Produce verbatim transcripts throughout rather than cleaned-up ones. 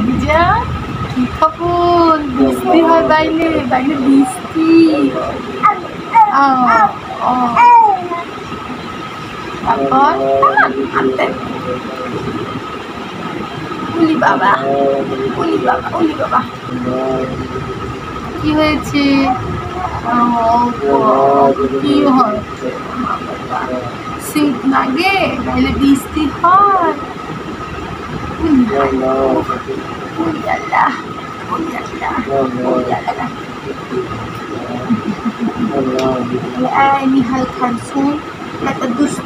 ভাবিজা কি খবর? বৃষ্টি হয় বাইরে, বাইরে বৃষ্টি। তারপর আনতে উলি বাবা, উলি বাবা, উলি বাবা, কি হয়েছে? কি হয়েছে? শীত লাগে, বাইরে বৃষ্টি হয়। নিহাল খান শুন, এত দুষ্ট।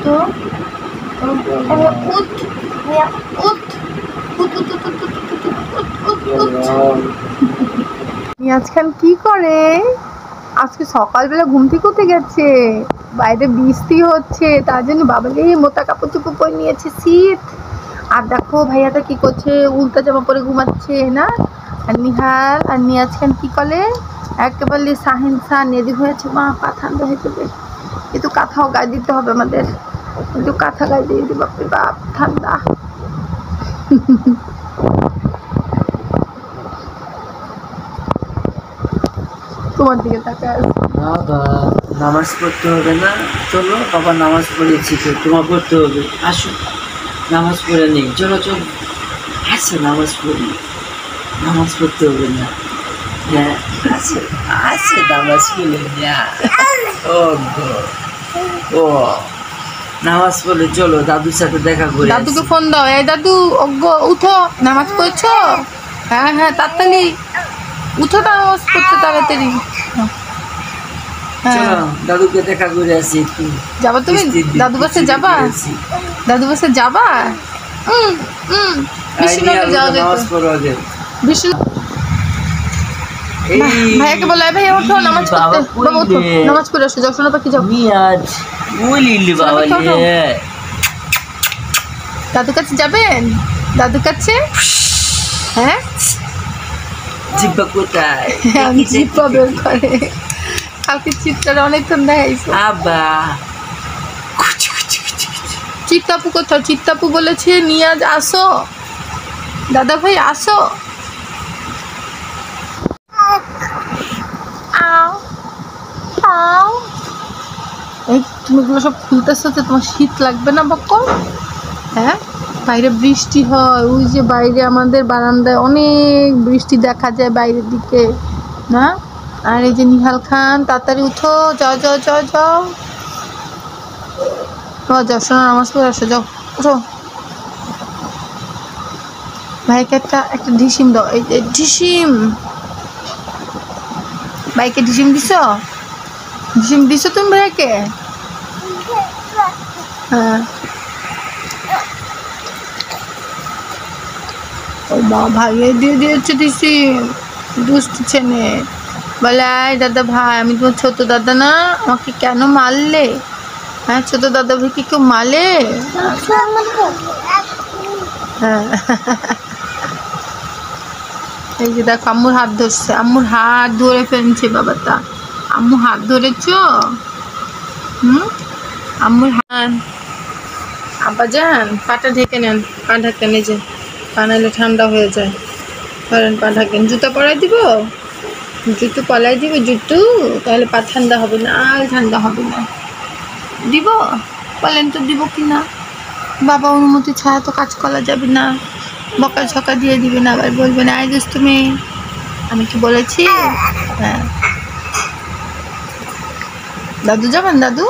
নিয়াজ খান কি করে? আজকে সকালবেলা ঘুম থেকে উঠে গেছে, বাইরে বৃষ্টি হচ্ছে, তার জন্য বাবালে মোটা কাপড় চোপড় পরে নিয়েছে, শীত। আর দেখো ভাইয়াটা কি করছে, উল্টা জামা পরে ঘুমাচ্ছে না। আর নিহাল আর নিয়াজ খান কি করে, একেবারে সাহেনসা নেদি হয়েছে। মা পা ঠান্ডা হয়ে যাবে, কিন্তু কাঁথাও গায়ে দিতে হবে আমাদের, কিন্তু কাঁথা গায়ে দিয়ে দিই। বাপরে বাপ ঠান্ডা। তোমার দিকে তাকায়। বাবা নামাজ পড়তে হবে না? চলো বাবা নামাজ পড়েছি তো, তোমার পড়তে হবে। আসো নামাজ পড়ে নেই, চলো চলো। আসো নামাজ পড়ি, নামাজ পড়তে হবে না। হ্যাঁ আসো আসো নামাজ পড়ে না। ও গো ও নামাজ পড়ে চলো দাদুর সাথে দেখা করে। দাদুকে ফোন দাও। এই দাদু ওগো উঠো, নামাজ পড়ছো? হ্যাঁ হ্যাঁ তাড়াতাড়ি উঠো, নামাজ পড়তে তাড়াতাড়ি। চলো দাদুকে দেখা করে আসি একটু। যাবা তুমি দাদু বাসে? যাবা দাদু বাসে? যাবা? হুম হুম বিষ্ণুনগর যাও। নামাজ পড়ো আগে। বিষ্ণু ভাইয়াকে বলো, ভাইয়া ওঠো নামাজ পড়তে। বাবা ওঠো, নামাজ পড়ে আসো, যাও সোনা পাখি যাও। নিয়াজ বলিলি বাবা রে, দাদুর কাছে যাবেন? দাদুর কাছে? হ্যাঁ জিব্বা কোথায়? জিব্বা বের করে। কালকে চিত্রাটা অনেকক্ষণ দেখাইছে। আবা চিত্তাপু কোথাও? চিত্তাপু বলেছে নিয়াজ আসো, দাদা ভাই আসো। এই তুমি এগুলো সব খুলতেছো তো, তোমার শীত লাগবে না বক্কর? হ্যাঁ বাইরে বৃষ্টি হয়, ওই যে বাইরে আমাদের বারান্দায় অনেক বৃষ্টি দেখা যায় বাইরের দিকে না। আর এই যে নিহাল খান তাড়াতাড়ি উঠো, যাও যাও যাও যাও যাও শোনো, নামাজ পড়ে আসো, যাও উঠো। ভাইকে একটা একটা ঢিসিম দাও, এই যে ঢিসিম। ভাইকে ঢিসিম দিছো? ঢিসিম দিছো তুমি ভাইকে? হ্যাঁ ও মা ভাইয়ে দিয়ে দিয়েছে ঢিসিম, দুষ্টু ছেলে। বলে আয় দাদা ভাই, আমি তোমার ছোট দাদা না, আমাকে কেন মারলে? হ্যাঁ ছোট দাদা ভাইকে কেউ মারলে? হ্যাঁ এই যে দেখো আম্মুর হাত ধরছে, আম্মুর হাত ধরে ফেলছে বাবাটা। আম্মু হাত ধরেছ? হুম আম্মুর হাত। আব্বা যান পাটা ঢেকে নেন, পা ঢাকেন, এই যে পা নাইলে ঠান্ডা হয়ে যায়। ধরেন পা ঢাকেন। জুতো পরাই দিব? জুতো পলাই দিব জুতো, তাহলে পা ঠান্ডা হবে না, আর ঠান্ডা হবে না। দিব বলেন তো দিব কি না? বাবা অনুমতি ছাড়া তো কাজ করা যাবে না। বকা ঝকা দিয়ে দিবে না, আবার বলবে না আই দোস্ত তুমি, আমি কি বলেছি? হ্যাঁ দাদু যাবেন? দাদু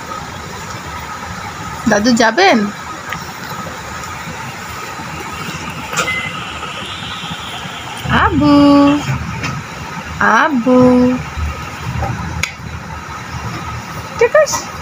দাদু যাবেন? আবু আবু ঠিক আছে।